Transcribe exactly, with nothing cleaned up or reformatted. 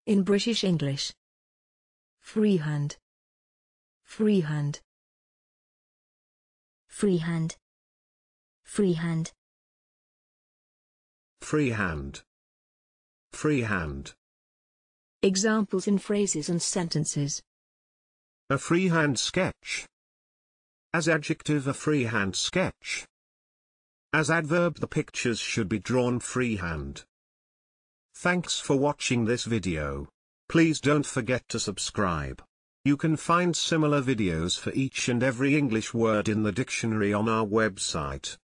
In British English. Freehand. Freehand. Freehand. Freehand. Freehand. Freehand. Examples in phrases and sentences. A freehand sketch. As adjective, a freehand sketch. As adverb, the pictures should be drawn freehand. Thanks for watching this video. Please don't forget to subscribe. You can find similar videos for each and every English word in the dictionary on our website.